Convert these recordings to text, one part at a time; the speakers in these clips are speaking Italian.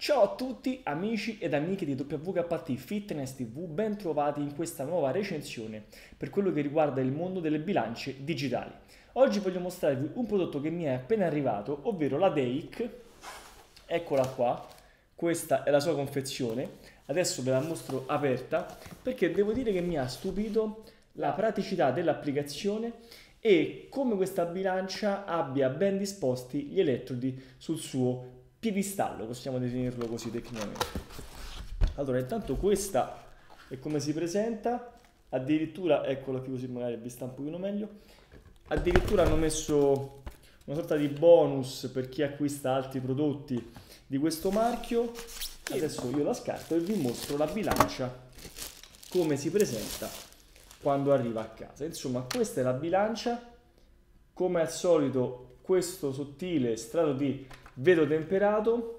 Ciao a tutti amici ed amiche di WKT Fitness TV, ben trovati in questa nuova recensione per quello che riguarda il mondo delle bilance digitali. Oggi voglio mostrarvi un prodotto che mi è appena arrivato, ovvero la Dake. Eccola qua, questa è la sua confezione. Adesso ve la mostro aperta perché devo dire che mi ha stupito la praticità dell'applicazione e come questa bilancia abbia ben disposti gli elettrodi sul suo piedistallo, possiamo definirlo così tecnicamente. Allora, intanto questa è come si presenta, addirittura, eccola qui così magari vi sta un pochino meglio, addirittura hanno messo una sorta di bonus per chi acquista altri prodotti di questo marchio. Adesso io la scarto e vi mostro la bilancia come si presenta quando arriva a casa. Insomma, questa è la bilancia, come al solito questo sottile strato di vetro temperato,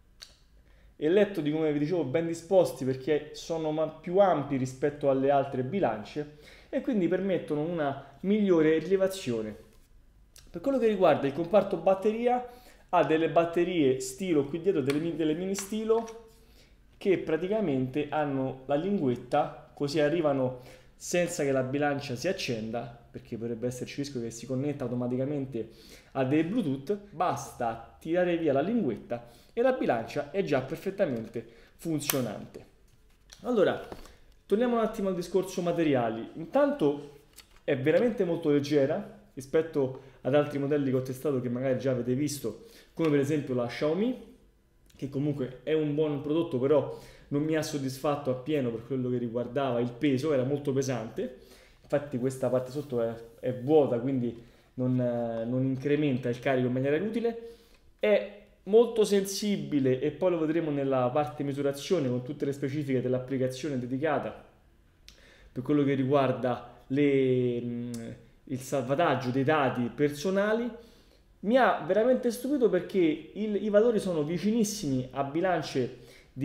elettrodi come vi dicevo ben disposti perché sono più ampi rispetto alle altre bilance e quindi permettono una migliore rilevazione. Per quello che riguarda il comparto batteria, ha delle batterie stilo qui dietro, delle mini stilo che praticamente hanno la linguetta, così arrivano senza che la bilancia si accenda, perché potrebbe esserci il rischio che si connetta automaticamente a dei Bluetooth. Basta tirare via la linguetta e la bilancia è già perfettamente funzionante. Allora, torniamo un attimo al discorso materiali. Intanto è veramente molto leggera rispetto ad altri modelli che ho testato che magari già avete visto, come per esempio la Xiaomi, che comunque è un buon prodotto, però non mi ha soddisfatto appieno per quello che riguardava il peso, era molto pesante. Infatti questa parte sotto è vuota, quindi non incrementa il carico in maniera inutile. È molto sensibile e poi lo vedremo nella parte misurazione con tutte le specifiche dell'applicazione dedicata per quello che riguarda il salvataggio dei dati personali. Mi ha veramente stupito perché i valori sono vicinissimi a bilance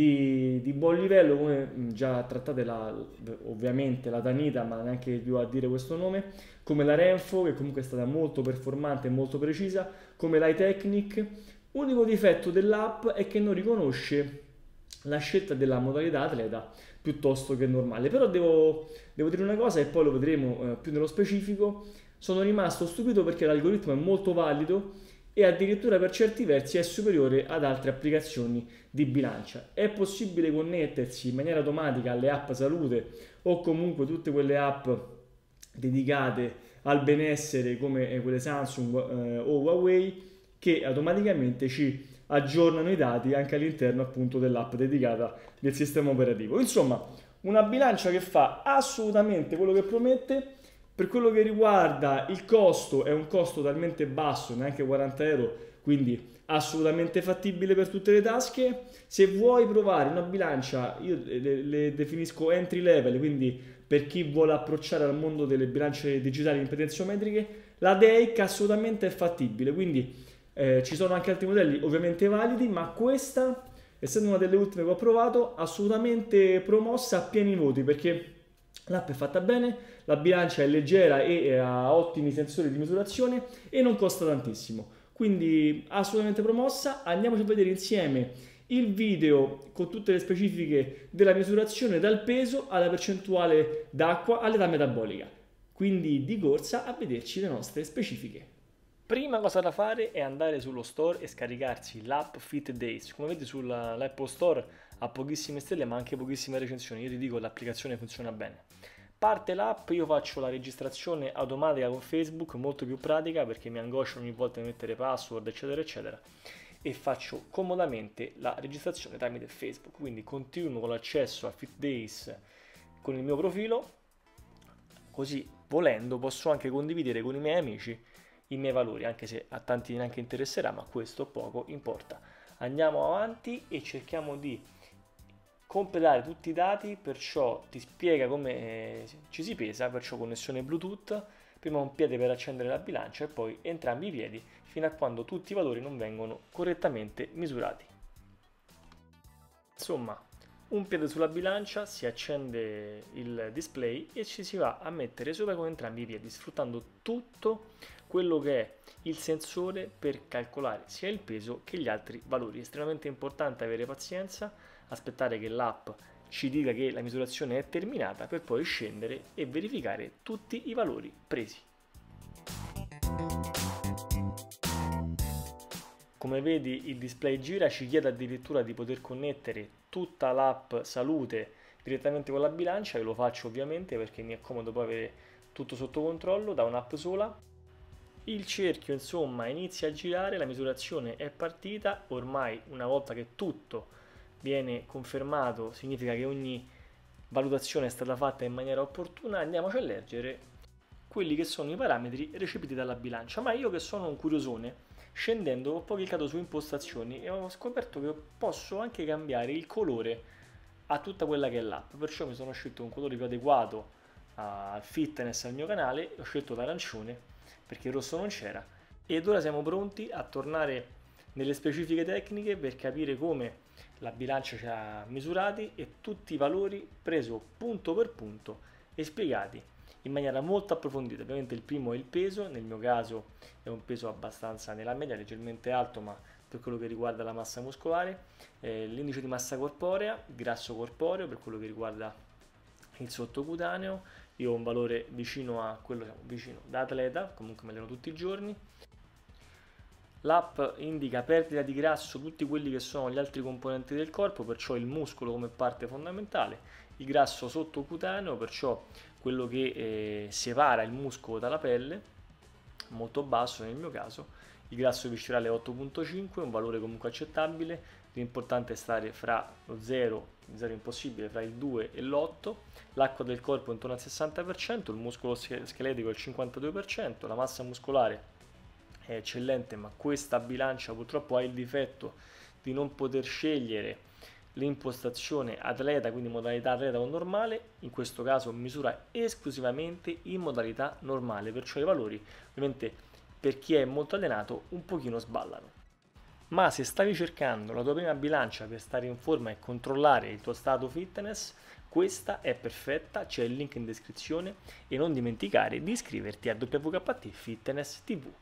di buon livello, come già trattate ovviamente la Danita, ma neanche più a dire questo nome, come la Renfo, che comunque è stata molto performante e molto precisa, come l'iTechnic. Unico difetto dell'app è che non riconosce la scelta della modalità atleta piuttosto che normale. Però devo dire una cosa e poi lo vedremo più nello specifico. Sono rimasto stupito perché l'algoritmo è molto valido e addirittura per certi versi è superiore ad altre applicazioni di bilancia. È possibile connettersi in maniera automatica alle app salute o comunque tutte quelle app dedicate al benessere come quelle Samsung o Huawei, che automaticamente ci aggiornano i dati anche all'interno appunto dell'app dedicata del sistema operativo. Insomma, una bilancia che fa assolutamente quello che promette. Per quello che riguarda il costo, è un costo talmente basso, neanche 40 euro, quindi assolutamente fattibile per tutte le tasche. Se vuoi provare una bilancia, io le definisco entry level, quindi per chi vuole approcciare al mondo delle bilance digitali in potenziometriche, la Dake assolutamente è fattibile, quindi ci sono anche altri modelli ovviamente validi, ma questa, essendo una delle ultime che ho provato, assolutamente promossa a pieni voti, perché l'app è fatta bene, la bilancia è leggera e ha ottimi sensori di misurazione e non costa tantissimo, quindi assolutamente promossa. Andiamoci a vedere insieme il video con tutte le specifiche della misurazione, dal peso alla percentuale d'acqua all'età metabolica, quindi di corsa a vederci le nostre specifiche. Prima cosa da fare è andare sullo store e scaricarsi l'app Fit Days. Come vedi sull'Apple Store ha pochissime stelle ma anche pochissime recensioni. Io ti dico, l'applicazione funziona bene. Parte l'app, io faccio la registrazione automatica con Facebook, molto più pratica perché mi angoscio ogni volta di mettere password eccetera eccetera, e faccio comodamente la registrazione tramite Facebook. Quindi continuo con l'accesso a Fit Days con il mio profilo, così volendo posso anche condividere con i miei amici i miei valori, anche se a tanti neanche interesserà, ma questo poco importa. Andiamo avanti e cerchiamo di completare tutti i dati, perciò ti spiega come ci si pesa, perciò connessione Bluetooth, prima un piede per accendere la bilancia e poi entrambi i piedi fino a quando tutti i valori non vengono correttamente misurati. Insomma, un piede sulla bilancia, si accende il display e ci si va a mettere sopra con entrambi i piedi, sfruttando tutto quello che è il sensore per calcolare sia il peso che gli altri valori. È estremamente importante avere pazienza, aspettare che l'app ci dica che la misurazione è terminata per poi scendere e verificare tutti i valori presi. Come vedi il display gira, ci chiede addirittura di poter connettere tutta l'app salute direttamente con la bilancia, e lo faccio ovviamente perché mi è comodo poi avere tutto sotto controllo da un'app sola. Il cerchio insomma inizia a girare, la misurazione è partita, ormai una volta che tutto viene confermato significa che ogni valutazione è stata fatta in maniera opportuna. Andiamoci a leggere quelli che sono i parametri recepiti dalla bilancia, ma io che sono un curiosone, scendendo ho poi cliccato su impostazioni e ho scoperto che posso anche cambiare il colore a tutta quella che è l'app, perciò mi sono scelto un colore più adeguato al fitness al mio canale, ho scelto l'arancione perché il rosso non c'era, ed ora siamo pronti a tornare nelle specifiche tecniche per capire come la bilancia ci ha misurati e tutti i valori preso punto per punto e spiegati in maniera molto approfondita. Ovviamente il primo è il peso, nel mio caso è un peso abbastanza nella media, leggermente alto, ma per quello che riguarda la massa muscolare, l'indice di massa corporea, il grasso corporeo per quello che riguarda il sottocutaneo, io ho un valore vicino a quello, vicino da atleta, comunque mi alleno tutti i giorni. L'app indica perdita di grasso tutti quelli che sono gli altri componenti del corpo, perciò il muscolo come parte fondamentale, il grasso sottocutaneo, perciò quello che separa il muscolo dalla pelle, molto basso nel mio caso, il grasso viscerale 8.5, un valore comunque accettabile, l'importante è stare fra lo 0, il 0 è impossibile, fra il 2 e l'8, l'acqua del corpo intorno al 60%, il muscolo scheletrico il 52%, la massa muscolare è eccellente, ma questa bilancia purtroppo ha il difetto di non poter scegliere l'impostazione atleta, quindi modalità atleta o normale. In questo caso misura esclusivamente in modalità normale, perciò i valori ovviamente per chi è molto allenato un pochino sballano. Ma se stavi cercando la tua prima bilancia per stare in forma e controllare il tuo stato fitness, questa è perfetta, c'è il link in descrizione, e non dimenticare di iscriverti a WKT Fitness TV.